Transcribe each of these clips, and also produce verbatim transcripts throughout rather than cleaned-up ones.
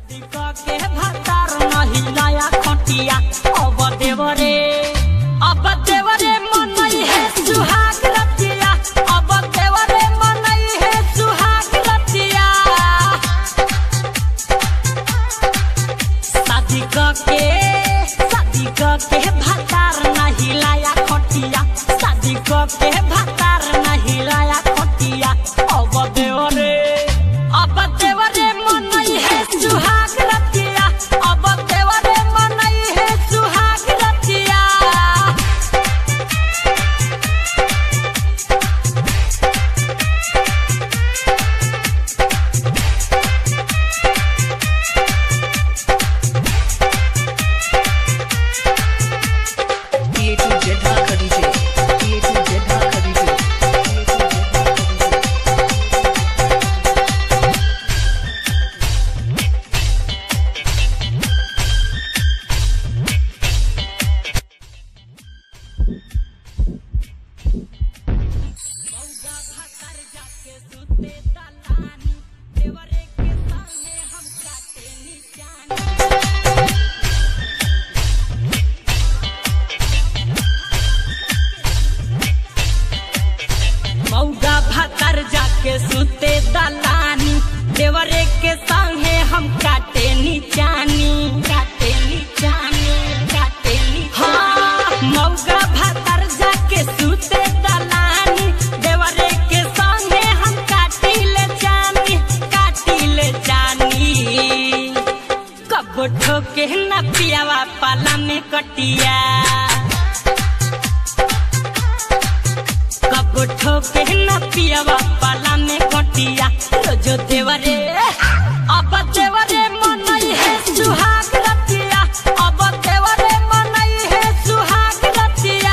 शादी के भतार नहीं लाया खटिया अब देवरे अब देवरे मनई है सुहाग रतिया अब देवरे मनई है सुहाग रतिया शादी के शादी के भतार नहीं लाया खटिया शादी के भतार नहीं लाया खटिया अब देवरे अब देवरे मनई है सुहाग रतिया अब देवरे मनई है सुहाग रतिया मौगा भतर जाके सुते दलानी देवरे के संगे हम काटे नीचानी काटे नीचानी काटे नी हाँ मौगा भतर जाके सुते दलानी देवरे के संगे हम काटी ले जानी काटी ले जानी कब ठोके न पियावा पाला में कटिया कब ठोके न पियावा पाला में कटिया रोजो देवरे अब देवरे मनई है सुहाग रतिया अब देवरे मनई है सुहाग रतिया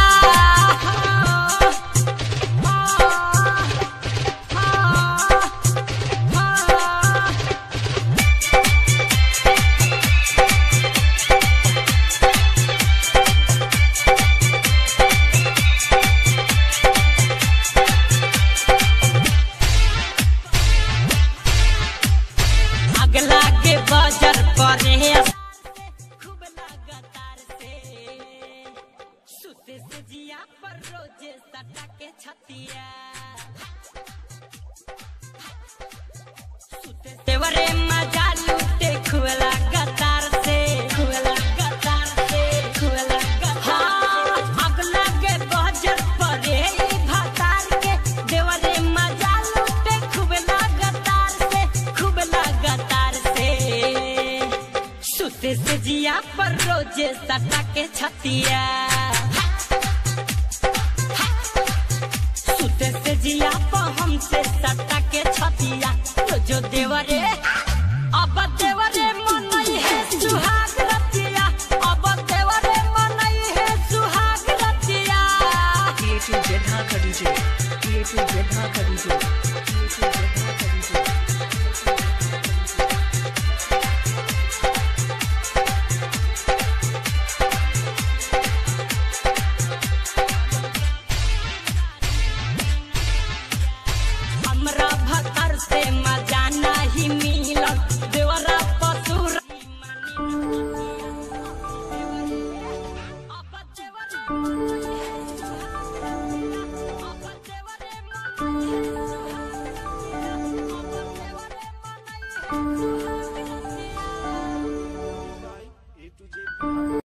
अगला के बाजार पर खूब लगातार से सुते से जिया पर रोजे सटा के छतिया सुते देवरे मजा लूटे खूब लगातार से खूब लगातार से खूब लगातार अगला के बाजार पर भतार के देवरे मजा लूटे खूब लगातार से खूब लगातार सुते से जिया पर रोजे सटा के छतिया सुते से जिया पर हमसे सटा के छतिया रोजो देवरे अब देवरे मनई है सुहाग रतिया अब देवरे मनई है सुहाग रतिया ये टू जेधा खड़ी जे ये टू जेधा खड़ी जे